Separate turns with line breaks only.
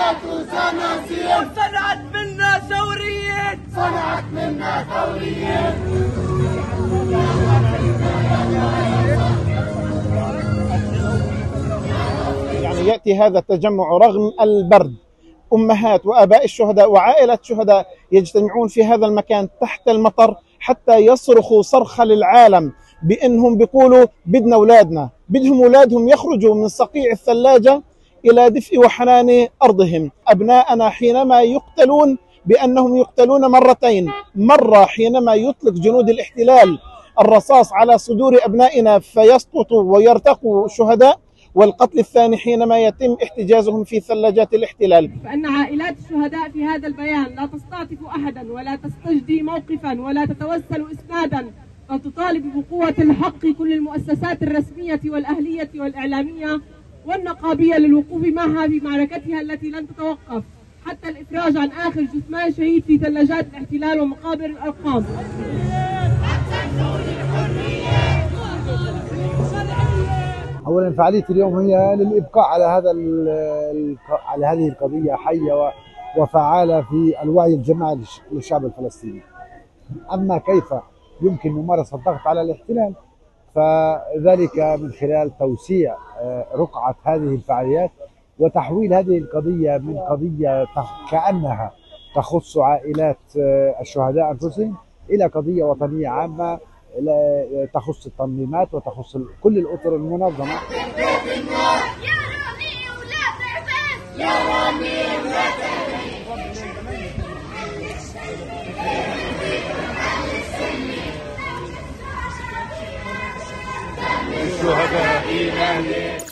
صناديق صنعت منا ثوريين، صنعت منا ثوريين.
يعني يأتي هذا التجمع رغم البرد، أمهات وآباء الشهداء وعائلة الشهداء يجتمعون في هذا المكان تحت المطر حتى يصرخوا صرخة للعالم بأنهم بيقولوا بدنا أولادنا، بدهم أولادهم يخرجوا من صقيع الثلاجة إلى دفء وحنان أرضهم. أبناءنا حينما يقتلون بأنهم يقتلون مرتين، مرة حينما يطلق جنود الاحتلال الرصاص على صدور أبنائنا فيسقطوا ويرتقوا شهداء، والقتل الثاني حينما يتم احتجازهم في ثلاجات الاحتلال.
فإن عائلات الشهداء في هذا البيان لا تستعطف أحدا ولا تستجدي موقفا ولا تتوسل إسنادا، بل تطالب بقوة الحق كل المؤسسات الرسمية والأهلية والإعلامية والنقابية للوقوف معها في معركتها التي لن تتوقف حتى الإفراج عن آخر جثمان شهيد في ثلاجات الاحتلال ومقابر الأرقام.
أولاً فعالية اليوم هي للإبقاء على هذه القضية حية وفعالة في الوعي الجماعي للشعب الفلسطيني. أما كيف يمكن ممارسة الضغط على الاحتلال فذلك من خلال توسيع رقعة هذه الفعاليات وتحويل هذه القضية من قضية كأنها تخص عائلات الشهداء أنفسهم إلى قضية وطنية عامة تخص التنظيمات وتخص كل الأطر المنظمة.
الشهداء